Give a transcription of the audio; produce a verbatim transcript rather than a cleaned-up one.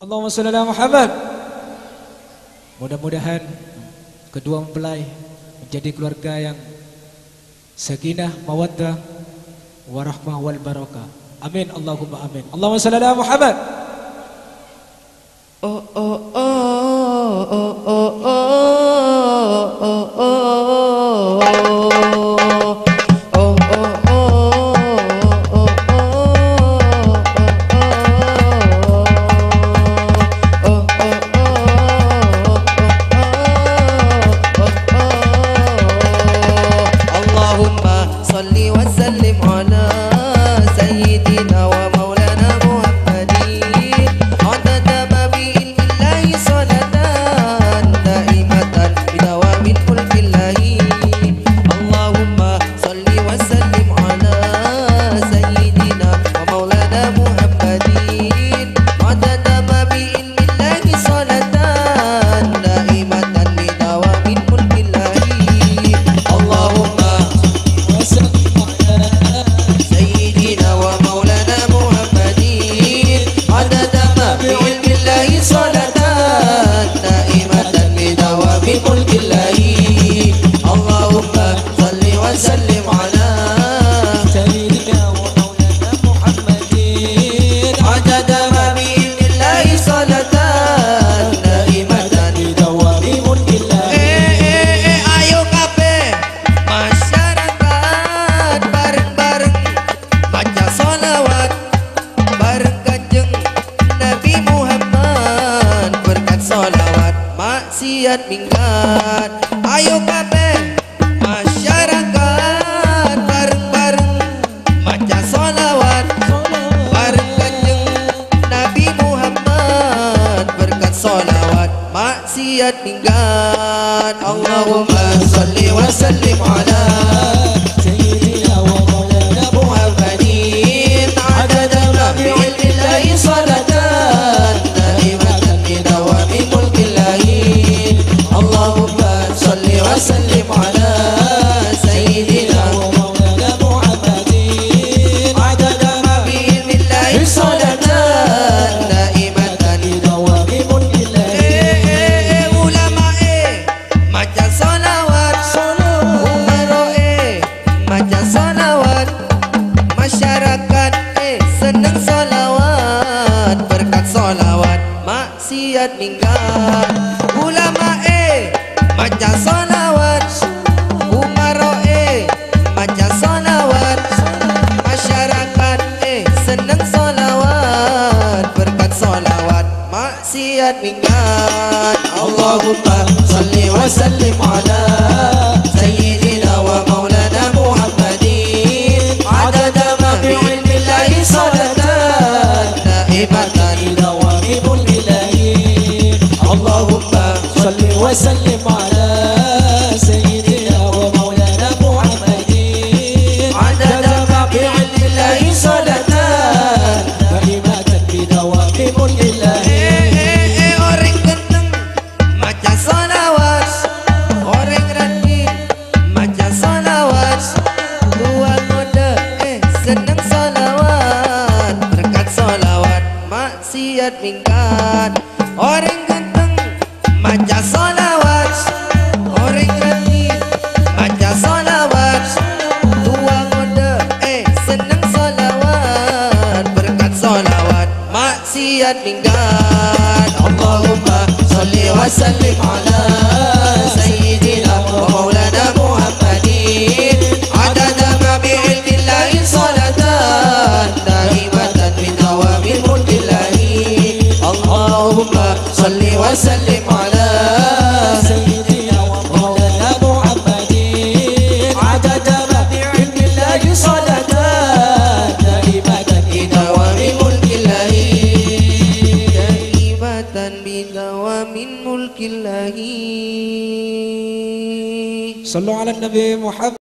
Allahumma shalli ala Muhammad. Mudah-mudahan kedua mempelai menjadi keluarga yang sakinah, mawaddah, warahmah wal barakah. Amin Allahumma amin. Allahumma shalli ala Muhammad. Oh oh oh oh oh oh oh oh oh. Minggat, ayo kabeh masyarakat bareng-bareng maca sholawat bareng kanjeng Nabi Muhammad, berkat sholawat maksiat minggat. Allahumma sholli wa sallim ala sayyidina wa maulana Muhammadin adada ma fi ilmillahi salatan daimatan bidawami mulkillahi. Allahumma salli wa sallim ala sayyidina wa maulana Muhammadin adada ma fi ilmillahi salatan daimatan bidawami mulkillahi. Ulama eh maca salawat, umaro eh maca salawat, masyarakat eh seneng salawat, berkat salawat maksiat minggat. Ulama eh maca salawat, umaro eh maca salawat, masyarakat eh seneng salawat, berkat salawat maksiat minggat. Allahumma salli wa sallim ala sayyidina wa maulana Muhammadin adada ma fi ilmillahi salatan daimatan bidawami mulkillahi. Allahumma salli wa sallim ala sayyidina wa maulana Muhammadin adada ma fi ilmillahi salatan daimatan bidawami mulkillahi. Orang ganteng maca salawat, orang rajin maca salawat, tua muda eh seneng salawat, berkat salawat maksiat minggat. Orang ganteng maca salawat, orang rajin maca salawat, tua muda eh seneng salawat, berkat salawat maksiat minggat. Allahumma salli wa sallim ala sayyidina wa maulana Muhammadin adada ma bi ilmillahi salatan daimatan bidawami mulkillahi. Allahumma salli wa sallim ala sayyidina wa maulana Muhammadin adada ma bi ilmillahi salatan daimatan bidawami mulkillahi, daimatan bidawami mulkillahi. Sallu ala Nabi Muhammad.